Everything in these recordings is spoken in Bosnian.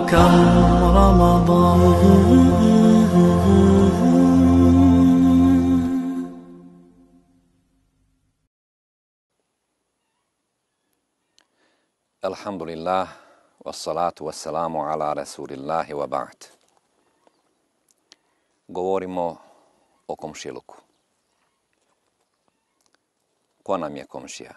كم رمضان. Alhamdulillah, wassalatu wassalamu ala rasulillahi wa ba'd. Govorimo o komšiluku. Ko nam je komšija?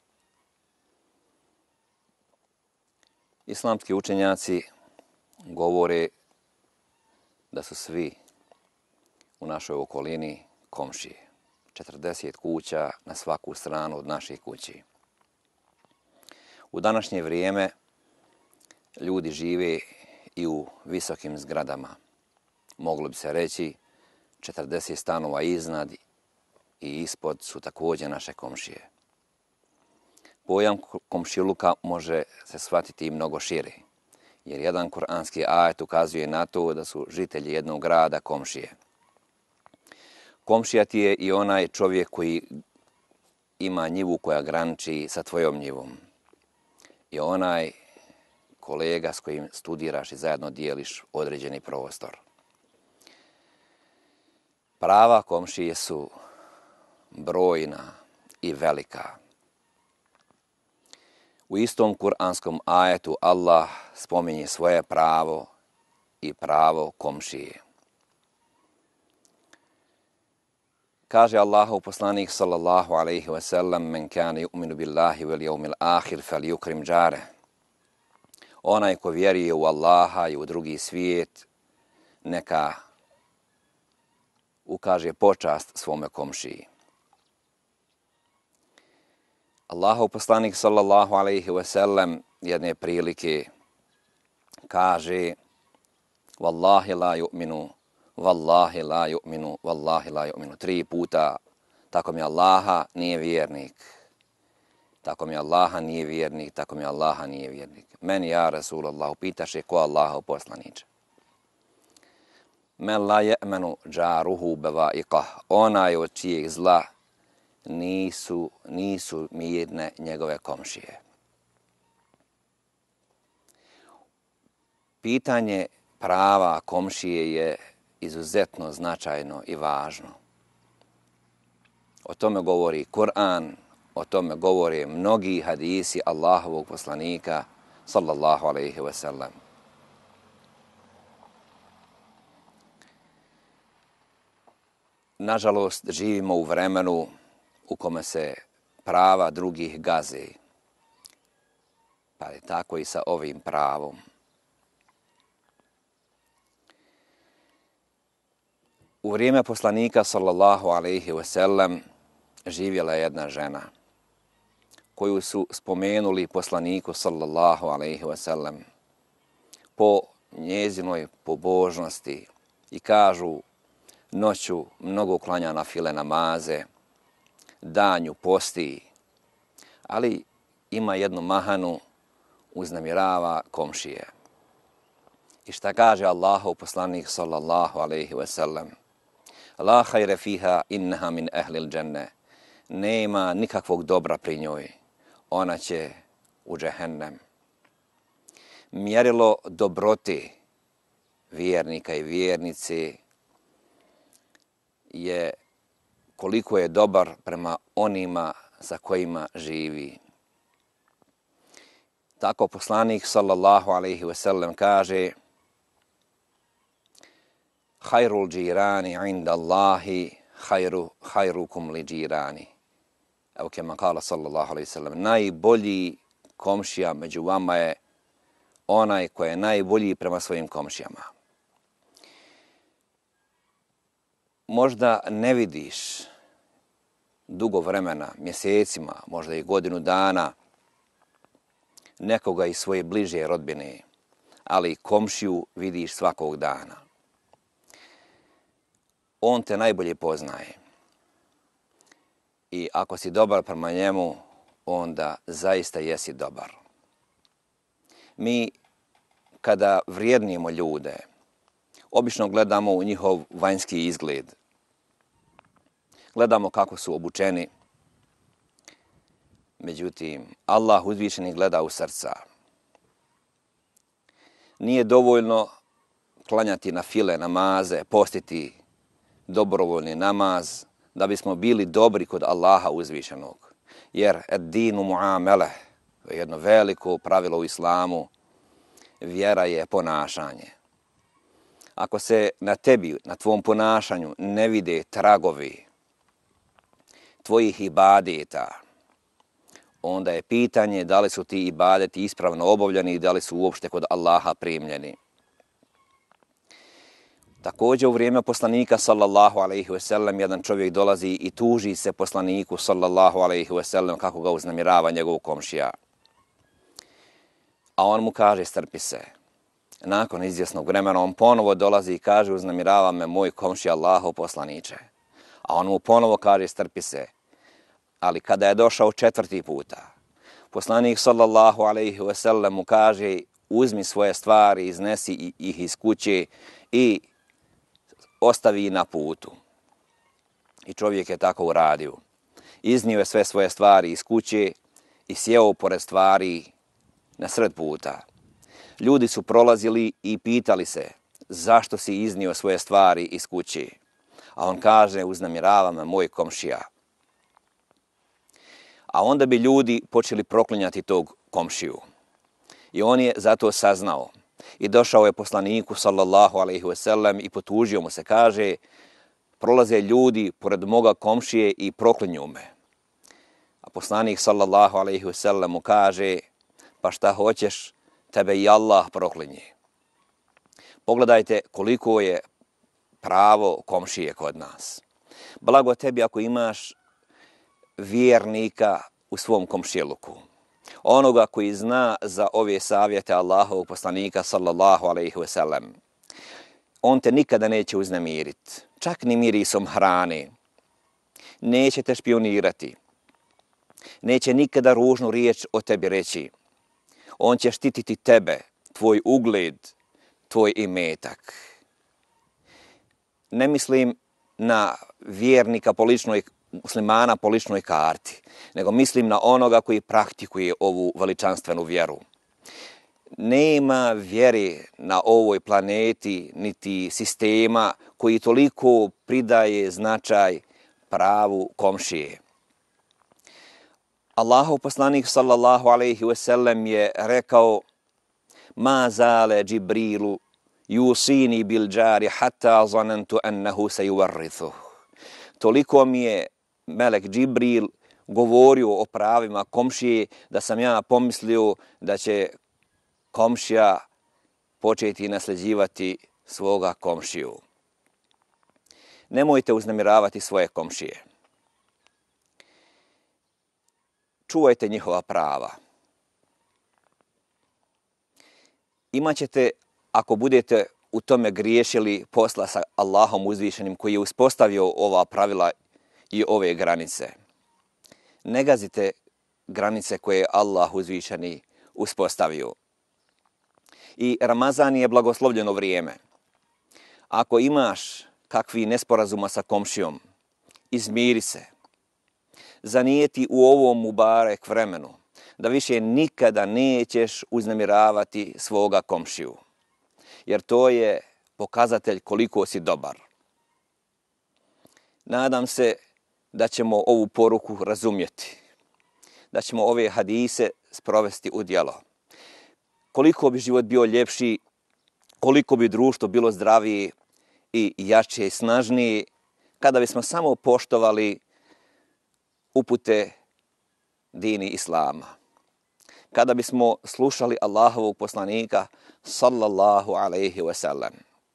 Islamski učenjaci govore da su svi u našoj okolini komšije. 40 kuća na svaku stranu od naših kući. U današnje vrijeme ljudi žive i u visokim zgradama. Moglo bi se reći 40 stanova iznad i ispod su također naše komšije. Pojam komšiluka može se shvatiti i mnogo šire, jer jedan kuranski ajet ukazuje na to da su žitelji jednog grada komšije. Komšija ti je i onaj čovjek koji ima njivu koja graniči sa tvojom njivom. I onaj kolega s kojim studiraš i zajedno dijeliš određeni prostor. Prava komšije su brojna i velika. U istom kuranskom ajetu Allah spominje svoje pravo i pravo komšije. Kaže Allahov poslanik sallallahu alejhi ve sellem: "Men kana yu'minu billahi wal yawmil akhir falyukrim jareh." Onaj ko vjeruje u Allaha i u drugi svijet, neka ukaže počast svome komšiji. Allahov poslanik sallallahu alejhi ve sellem jedne prilike kaže: "Wallahi la yu'minu, wallahi la yu'minu, wallahi la yu'minu." 3 puta, tako mi Allaha nije vjernik. Tako mi Allaha nije vjernik, tako mi Allaha nije vjernik. Meni, ja Rasulallah, pitaše ko Allahov poslaniče. Men la je'menu džaruhu beva'iqah. Onaj od čijeg zla nisu mirne njegove komšije. Pitanje prava komšije je izuzetno značajno i važno. O tome govori Kur'an, o tome govore mnogi hadisi Allahovog poslanika sallallahu alejhi ve sellem. Nažalost, živimo u vremenu u kome se prava drugih gaze, pa je tako i sa ovim pravom. U vrijeme poslanika sallallahu alejhi ve sellem živjela je jedna žena koju su spomenuli poslaniku sallallahu alejhi ve sellem po njezinoj pobožnosti i kažu noću mnogo klanja na file namaze, danju posti, ali ima jednu mahanu, uznemirava komšije. I šta kaže Allahov poslanik sallallahu alejhi ve sellem? La hajre fiha innaha min ehlil dženne. Nema nikakvog dobra pri njoj. Ona će u džehennem. Mjerilo dobrote vjernika i vjernice je koliko je dobar prema onima sa kojima živi. Tako poslanik sallallahu alejhi ve sellem kaže: Hayrul džirani inda Allahi hayrukum li džirani. Evo kema kala sallallahu alejhi ve sellem: najbolji komšija među vama je onaj koji je najbolji prema svojim komšijama. Možda ne vidiš dugo vremena, mjesecima, možda i godinu dana, nekoga iz svoje bliže rodbine, ali komšiju vidiš svakog dana. On te najbolje poznaje. I ako si dobar prema njemu, onda zaista jesi dobar. Mi, kada vrijednimo ljude, obično gledamo u njihov vanjski izgled. Gledamo kako su obučeni. Međutim, Allah uzvišeni gleda u srca. Nije dovoljno klanjati na file namaze, postiti dobrovoljni namaz, da bismo bili dobri kod Allaha uzvišenog. Jer ad-dinu muamele, jedno veliko pravilo u islamu, vjera je ponašanje. Ako se na tebi, na tvom ponašanju ne vide tragovi tvojih ibadeta, onda je pitanje da li su ti ibadeti ispravno obavljeni i da li su uopšte kod Allaha primljeni. Također u vrijeme poslanika sallallahu alejhi ve sellem jedan čovjek dolazi i tuži se poslaniku sallallahu alejhi ve sellem kako ga uznemirava njegov komšija. A on mu kaže strpi se. Nakon izvjesnog vremena on ponovo dolazi i kaže uznemirava me moj komšija Allahov poslaniče. A on mu ponovo kaže strpi se. Ali kada je došao 4. puta, poslanik sallallahu alejhi ve sellem mu kaže uzmi svoje stvari, iznesi ih iz kuće i ostavi na putu. I čovjek je tako uradio. Iznio je sve svoje stvari iz kuće i sjeo pored stvari na sred puta. Ljudi su prolazili i pitali se zašto si iznio svoje stvari iz kuće. A on kaže uznemirava me moj komšija. A onda bi ljudi počeli proklinjati tog komšiju. I on je zato saznao. I došao je poslaniku sallallahu alejhi ve sellem i potužio mu se, kaže prolaze ljudi pored moga komšije i proklinju me. A poslanik sallallahu alejhi ve sellem mu kaže pa šta hoćeš, tebe i Allah proklinje. Pogledajte koliko je pravo komšije kod nas. Blago tebi ako imaš vjernika u svom komšiluku. Onoga koji zna za ove savjete Allahovog poslanika sallallahu alejhi ve sellem. On te nikada neće uznemiriti, čak ni mirisom hrane. Neće te špionirati. Neće nikada ružnu riječ o tebi reći. On će štititi tebe, tvoj ugled, tvoj imetak. Ne mislim na vjernika po ličnoj muslimana po ličnoj karti, nego mislim na onoga koji praktikuje ovu veličanstvenu vjeru. Nema vjere na ovoj planeti, niti sistema koji toliko pridaje značaj pravu komšije. Allahov poslanik sallallahu alejhi ve sellem je rekao ma zale Džibrilu yusini bil džari hatta zanantu annahu sayuwarrithu. Toliko mi je melek Džibril govorio o pravima komšije da sam ja pomislio da će komšija početi nasljeđivati svoga komšiju. Nemojte uznemiravati svoje komšije. Čuvajte njihova prava. Imaćete, ako budete u tome griješili, posla sa Allahom uzvišenim koji je uspostavio ova pravila i ove granice. Ne gazite granice koje je Allah uzvišeni uspostavio. I Ramazan je blagoslovljeno vrijeme. Ako imaš kakvi nesporazuma sa komšijom, izmiri se. Zanijeti u ovom mubarek vremenu da više nikada nećeš uznemiravati svoga komšiju. Jer to je pokazatelj koliko si dobar. Nadam se da ćemo ovu poruku razumjeti. Da ćemo ove hadise sprovesti u djelo. Koliko bi život bio ljepši, koliko bi društvo bilo zdravije i jače i snažnije kada bismo samo poštovali upute dini Islama. Kada bismo slušali Allahovog poslanika sallallahu alejhi ve sellem.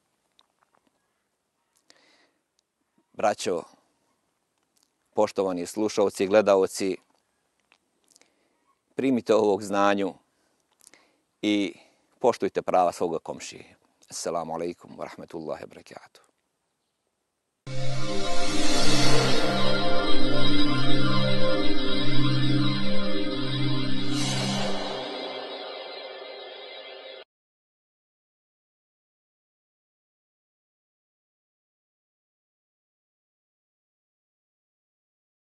Braćo, poštovani slušalci i gledaoci, primite ovog znanju i poštujte prava svoga komšije. Assalamu alaikum wa rahmatullahi wa barakatuh.